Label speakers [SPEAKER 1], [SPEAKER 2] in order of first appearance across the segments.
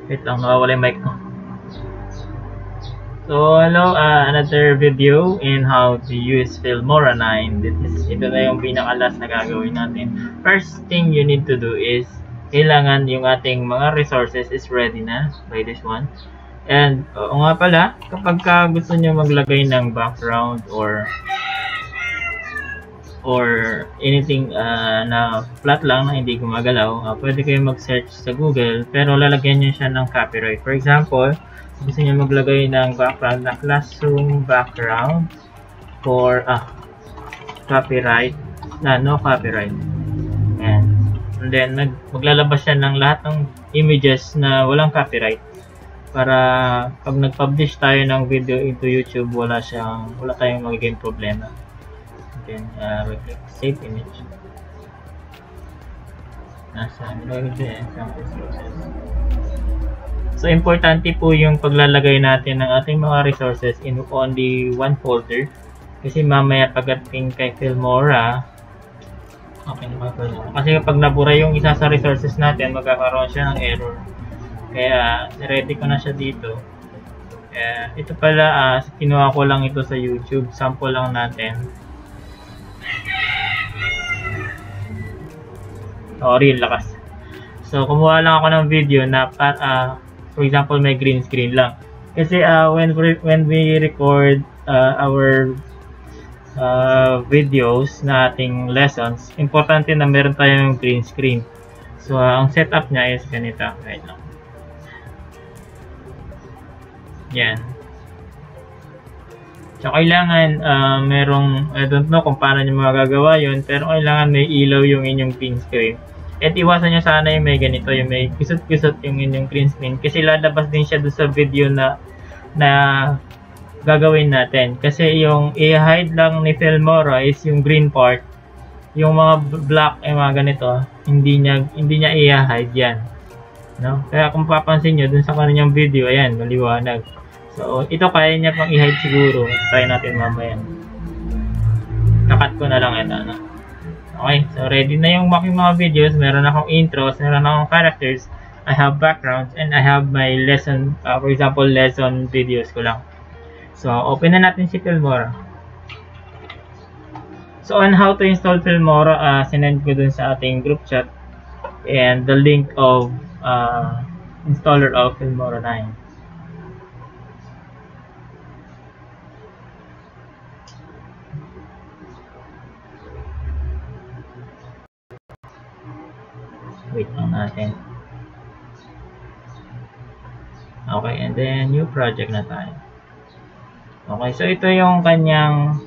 [SPEAKER 1] Wait lang, nawawala yung mic ko. So, hello, another video in how to use Filmora 9. Ito na yung pinaka-last na gagawin natin. First thing you need to do is, kailangan yung ating mga resources is ready na by this one. And, oo nga pala, kapag gusto nyo maglagay ng background or anything na flat lang na hindi gumagalaw, pwede kayo mag-search sa Google, pero lalagyan nyo siya ng copyright. For example, gusto nyo maglagay ng background na classroom background for copyright na no copyright. And then maglalabas siya ng lahat ng images na walang copyright para pag nag-publish tayo ng video into YouTube, wala tayong magiging problema. Then click save image. So importante po yung paglalagay natin ng ating mga resources in only one folder, kasi mamaya pagdating kay Filmora, kasi kapag nabura yung isa sa resources natin, magkakaroon siya ng error. Kaya ready ko na siya dito. Ito pala, kinuha ko lang ito sa YouTube, sample lang natin. Real lakas. So kumuha lang ako ng video na for example may green screen lang. Kasi when we record our videos na ating lessons, importante na meron tayong green screen. So ang setup niya is ganito. Right lang. Yan. So kailangan merong, I don't know kung paano nyo magagawa yun, pero kailangan may ilaw yung inyong green screen. At iwasan nyo sana yung may ganito, yung may kusot-kusot yung inyong green screen, kasi lalabas din siya doon sa video na gagawin natin. Kasi yung i-hide lang ni Filmora is yung green part, yung mga black mga ganito, hindi niya i-hide yan, no? Kaya kung papansin nyo dun sa kanyang video, ayan, maliwanag. So ito kaya niya pang i-hide siguro. Try natin mamaya. Nakat ko na lang ito, no? Okay, so ready na yung aking mga videos. Meron akong intros, meron akong characters, I have backgrounds, and I have my lesson, for example, lesson videos ko lang. So, open na natin si Filmora. So, on how to install Filmora, sinend ko dun sa ating group chat, and the link of installer of Filmora 9. Wait lang natin. Okay, and then new project na tayo. Okay, so ito yung kanyang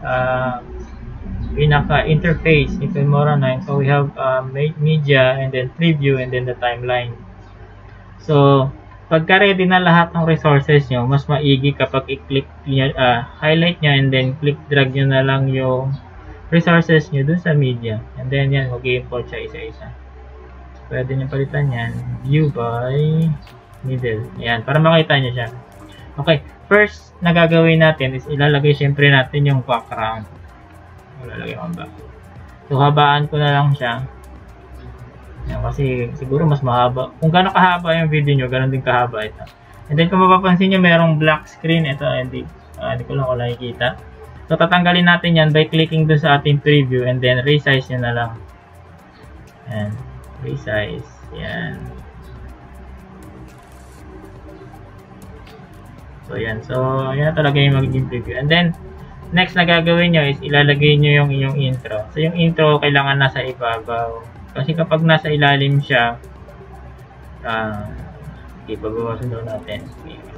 [SPEAKER 1] pinaka-interface ni Filmora 9. So we have media, and then preview, and then the timeline. So pagka ready na lahat ng resources nyo, mas maigi kapag i-click nyo, highlight nyo, and then click drag nyo na lang yung resources nyo dun sa media. And then yan, mag-i-import siya isa-isa. Pwede nyo palitan yan. View by middle. Ayan, para makita nyo siya. Okay, first na gagawin natin is ilalagay syempre natin yung background. Ilalagay ko ba? So, habaan ko na lang siya. Ayan, kasi siguro mas mahaba. Kung gano'n kahaba yung video nyo, gano'n din kahaba ito. And then, kung mapapansin nyo, merong black screen. Ito, hindi ko lang wala nakikita. So, tatanggalin natin yan by clicking dun sa ating preview, and then resize nyo na lang. Ayan. Resize. Yan. So, yan. So, yan talaga yung magiging preview. And then, next na gagawin nyo is ilalagay nyo yung inyong intro. So, yung intro kailangan nasa ibabaw. Kasi kapag nasa ilalim siya, ibabawasan daw natin.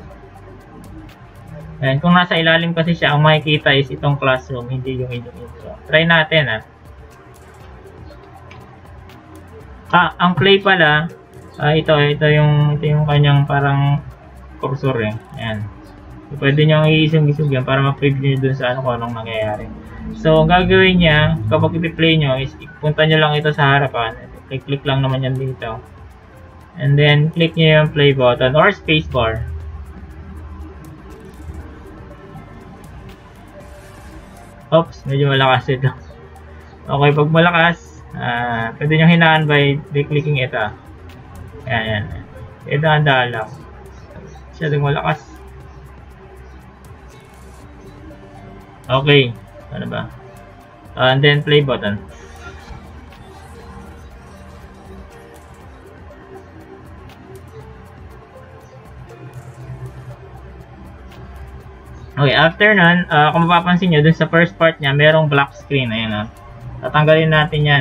[SPEAKER 1] And kung nasa ilalim kasi siya, ang makikita is itong classroom, hindi yung inyong intro. Try natin, ang play pala, ito yung kanyang parang cursor eh. Ayan. So, pwede nyo iisog-isog yan para ma-preview nyo dun sa kung anong nangyayari. So, ang gagawin niya, kapag i-play nyo, is ipunta nyo lang ito sa harapan. Click lang naman yan dito. And then, click nyo yung play button or spacebar. Oops, medyo malakas ito. Okay, pag malakas, pwede nyo hinaan by clicking ito. Ayan. Kaya dahan-dahan lang. Masyadong malakas. Okay. Ano ba? And then play button. Okay, after nun, kung mapapansin nyo, dun sa first part niya, merong black screen. Ayan, tatanggalin natin yan.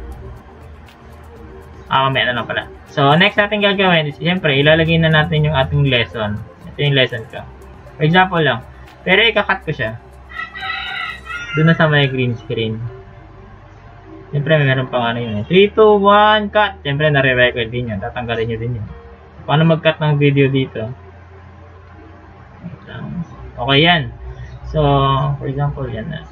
[SPEAKER 1] Mamaya na lang pala. So, next natin gagawin is, siyempre, ilalagay na natin yung ating lesson. Ito yung lesson ko. For example lang. Pero ikakat ko siya. Doon na sa may green screen. Siyempre, meron pang ano yun. 3, 2, 1, cut! Siyempre, nare-record din yan. Tatanggalin nyo din yan. Paano mag-cut ng video dito? Okay yan. So, for example, yan na.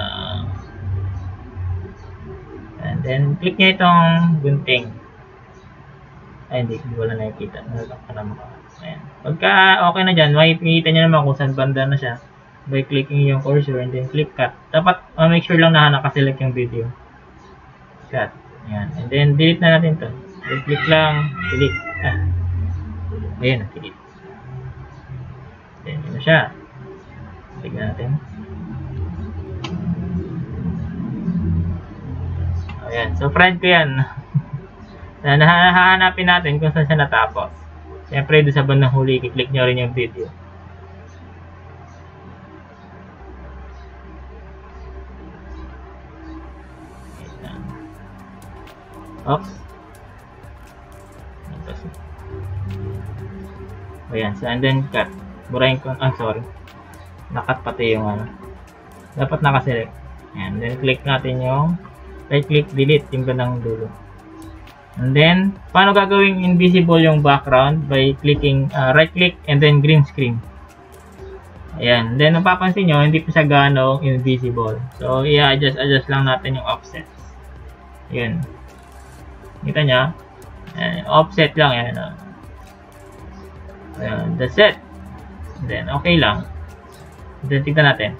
[SPEAKER 1] And then, click nyo itong gunting. Ay, hindi ko wala nakikita. Nalak ka naman. Ayan. Pagka okay na dyan, makikita nyo naman kung saan banda na siya by clicking yung cursor and then click cut. Dapat make sure lang na nakaselect yung video. Cut. Ayan. And then, delete na natin to. Click lang. Delete. Ayan, delete. Then, yun na siya. Tignan natin. Ayan. So, friend ko yan. Nahahanapin natin kung saan siya natapos. Siyempre, doon sa bandang huli, i-click nyo rin yung video. Oops. Ayan. So, and then cut. Burahin ko. Sorry. Nakat pati yung ano. Dapat nakaselect. Ayan. Then, click natin yung right click, delete yung bandang dulo. And then, paano gagawing invisible yung background? By clicking right click and then green screen. Ayan. Then, napapansin nyo, hindi pa siya gaano invisible. So, i-adjust lang natin yung offsets. Yun. Kita nyo? Ayan. Offset lang yan. Ayan. That's it. Then, okay lang. Then, tignan natin.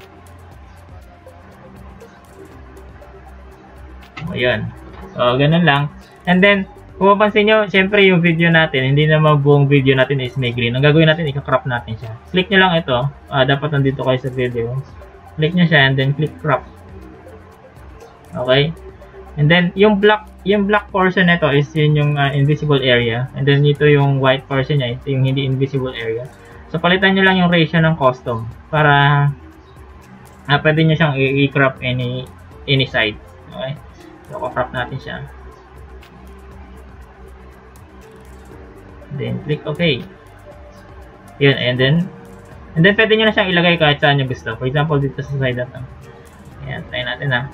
[SPEAKER 1] Ayan. So, ganun lang. And then, kung mapansin nyo, syempre yung video natin, hindi naman buong video natin is may green. Ang gagawin natin, i-crop natin siya. Click nyo lang ito. Dapat nandito kayo sa video. Click nyo siya and then click crop. Okay? And then, yung black portion nito is yun yung invisible area. And then, ito yung white portion niya. Ito yung hindi invisible area. So, palitan nyo lang yung ratio ng custom para pwede nyo siyang i-crop any side. Okay? So, crop natin siya. Then, click OK. Yun, and then pwede nyo na siyang ilagay kahit saan nyo gusto. For example, dito sa side na ito. Ayan, try natin ha.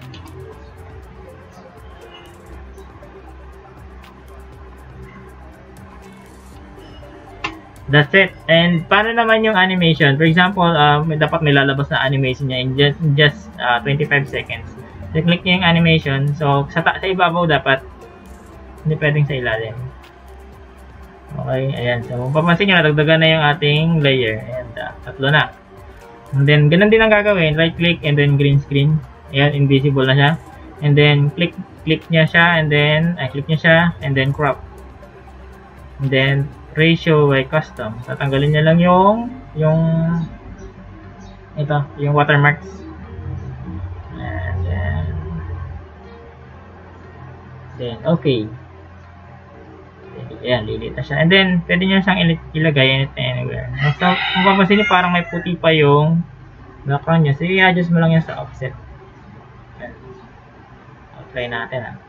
[SPEAKER 1] That's it. And paano naman yung animation? For example, dapat may lalabas na animation niya in just 25 seconds. So, click nyo yung animation. So, sa ibabaw dapat. Hindi pwedeng sa ilalim. Okay, ayan. So, kung papansin nyo, nadagdagan na yung ating layer. Ayan, tatlo na. And then, ganun din ang gagawin. Right click and then green screen. Ayan, invisible na siya. And then, click nyo siya and then, click nyo siya and then crop. And then, ratio by custom. Tatanggalin nyo lang yung watermarks. And then okay. Ayan, lilit na siya. And then, pwede nyo siyang ilagay anywhere. So, kung papansin nyo, parang may puti pa yung background nyo. So, i-adjust mo lang yan sa offset. Ayan. Try natin ha.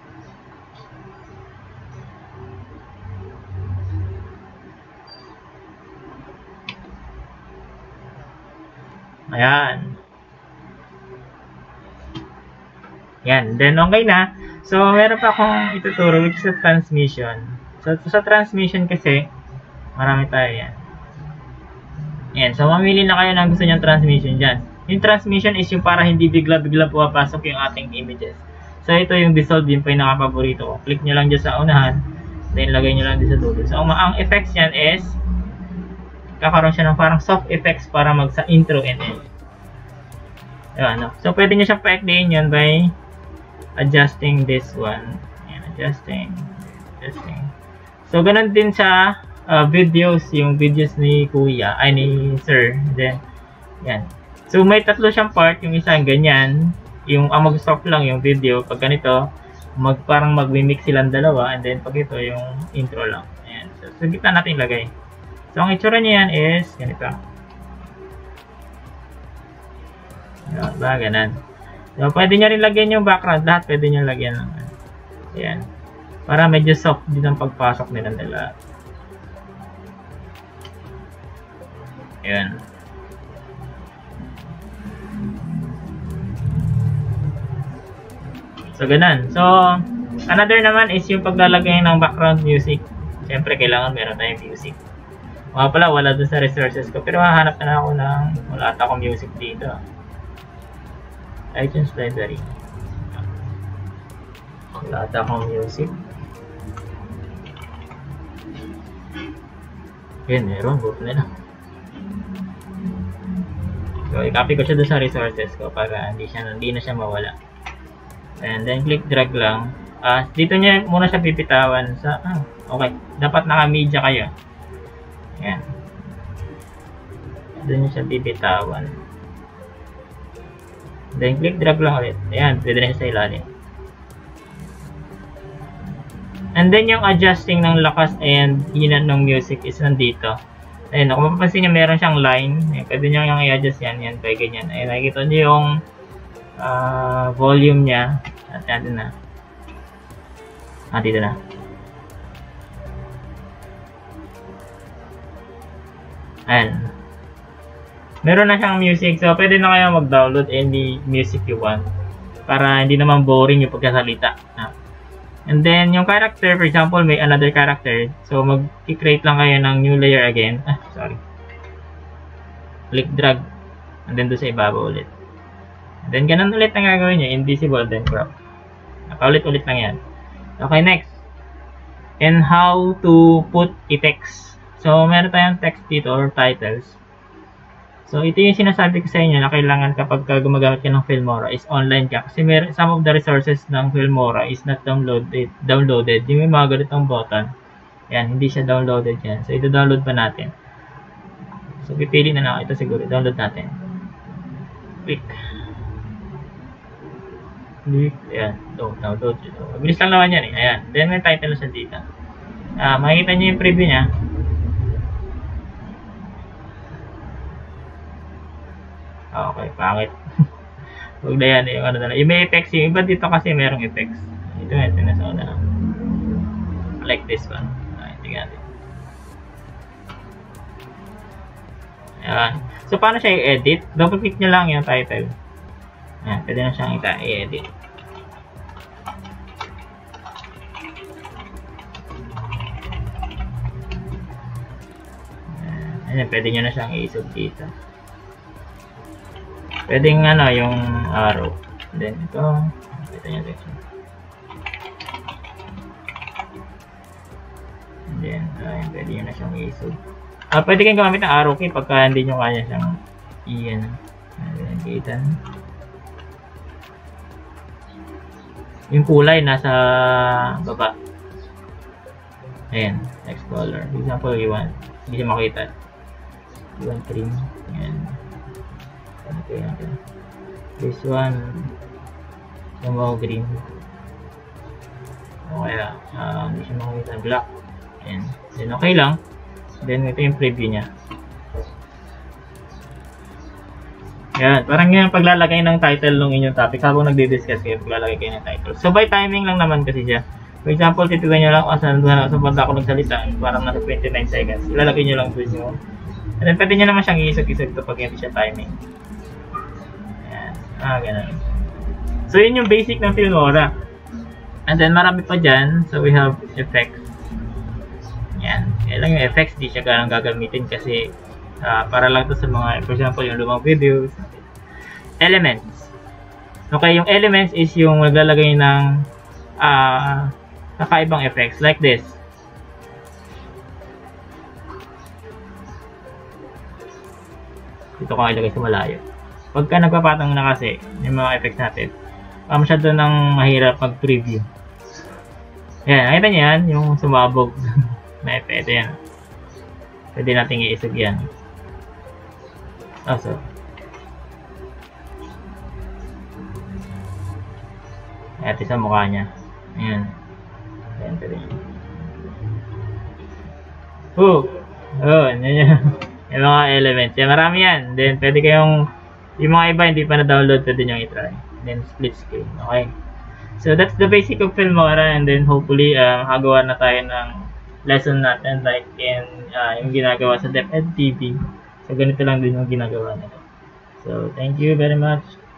[SPEAKER 1] Ayan. Yan. Then, okay na. So, meron pa akong ituturo which is a transmission. So, sa transmission kasi, marami tayo yan. Yan. So, mamili na kayo ng gusto nyong transmission dyan. Yung transmission is yung para hindi bigla-bigla pumapasok yung ating images. So, ito yung dissolve, yung pinaka-paborito ko. Click nyo lang dyan sa unahan. Then, lagay nyo lang dyan sa dulo. So, ang effects yan is, kakaroon siya ng parang soft effects para sa intro and end. Ayan, so, pwede nyo siyang pa-ekliin yun by adjusting this one. Ayan, adjusting. So, ganun din sa videos, yung videos ni Kuya, ay ni Sir. Then, yan. So, may tatlo siyang part. Yung isa ganyan. Yung mag-stop lang yung video. Pag ganito, parang mag-mimic silang dalawa. And then, pag ito, yung intro lang. Ayan. So, sa gitna natin ilagay. So, ang itsura niya yan is ganito. Ayan, ba? Ganan. So, pwede nyo rin lagyan yung background. Lahat pwede nyo lagyan lang. Ayan. Para medyo soft din ang pagpasok nila nila. Ayan. So, ganun. So, another naman is yung paglalagay ng background music. Siyempre, kailangan meron tayong music. Mga pala, wala dun sa resources ko. Pero hahanap na ako ng wala ata akong music dito. iTunes library. Wala ata akong music. Yan, meron. Buto nila. So, i-copy ko siya doon sa resources ko para hindi na siya mawala. And then, click drag lang. Dito niya muna siya pipitawan sa... okay. Dapat naka-media kayo. Ayan. Doon niya siya pipitawan. Then, click drag lang ulit. Ayan. Pwede na siya sa ilalim. And then, yung adjusting ng lakas and hina ng music is nandito. Ayan, kung mapapansin nyo, meron siyang line. Ayan, pwede nyo yung i-adjust yan. Yan, kaya ganyan. Ayan, nakikita nyo yung volume niya. At yan na. Dito na. Ayan. Meron na siyang music. So, pwede na kayo mag-download any music you want. Para hindi naman boring yung pagkasalita. And then, yung character, for example, may another character. So, mag-create lang kayo ng new layer again. Sorry. Click drag. And then, doon sa ibabaw ulit. And then, ganun ulit ang gagawin nyo. Invisible, then crop. Nakaulit-ulit lang yan. Okay, next. And how to put a text. So, meron tayong text dito or titles. So, ito yung sinasabi ko sa inyo na kailangan kapag gumagamit ka ng Filmora is online ka. Kasi some of the resources ng Filmora is not downloaded. Yung may mga ganitong button. Yan, hindi siya downloaded yan. So, ito-download pa natin. So, pipili na lang. Ito siguro. Download natin. Click. Click. Ayan. So, download. Mabilis lang naman yan eh. Ayan. Then, may title sa dito. Makikita nyo yung preview niya. Okay, pangit. Huwag na yan, yung ano na lang. Yung may effects, yung iba dito kasi merong effects. Ito nasa una lang. Like this one. Tingnan natin. Ayan. So, paano siya i-edit? Double click nyo lang yung title. Ayan, pwede na siyang i-edit. Ayan, pwede nyo na siyang i-sub dito. Pwedeng yung arrow. Then ito nyo dito. Then, pwede nyo na siyang i-sub. Pwede kayong gumamit ng arrow key pagka hindi nyo kaya siyang i-editan. Yung kulay nasa baba. Ayan, text color. For example, hindi siya makita. You want cream. Ayan. Okay. This one somehow green. Okay lang. Hindi siya makikita black. And then okay lang. Then ito yung preview niya. Yan. Parang yung paglalagay ng title ng inyong topic habang nagdi-discuss kayo, paglalagay kayo ng title. So by timing lang naman kasi siya. For example, titigan nyo lang kung sa banda ako nagsalita. Parang nasa 29 seconds. Ilalagay nyo lang doon yung. And then pwede nyo naman siyang iisog-isog ito pag hindi siya timing. Ganun. So, yun yung basic ng Filmora. And then, marami pa dyan. So, we have effects. Yan. Kaya lang yung effects, di siya ganang gagamitin kasi para lang to sa mga, for example, yung lumang videos. Elements. Okay, yung elements is yung maglalagay ng kakaibang effects. Like this. Dito ko ilagay sa malayo. Pagka nagpapatong na kasi yung mga effects natin, masyado nang mahirap mag-preview. Ayan, nakita niyo yan, yung sumabog. Ito yan. Pwede natin iisog yan. So. Ito sa mukha niya. Ayan. Ayan, pwede. Yan. Yung mga elements. Yan, marami yan. Then, pwede kayong, yung mga iba hindi pa na-download, pwede nyo i-try. Then, split screen. Okay. So, that's the basic of Filmora, and then, hopefully, makagawa na tayo ng lesson natin, like, yung ginagawa sa DepEd TV. So, ganito lang din yung ginagawa nila. So, thank you very much.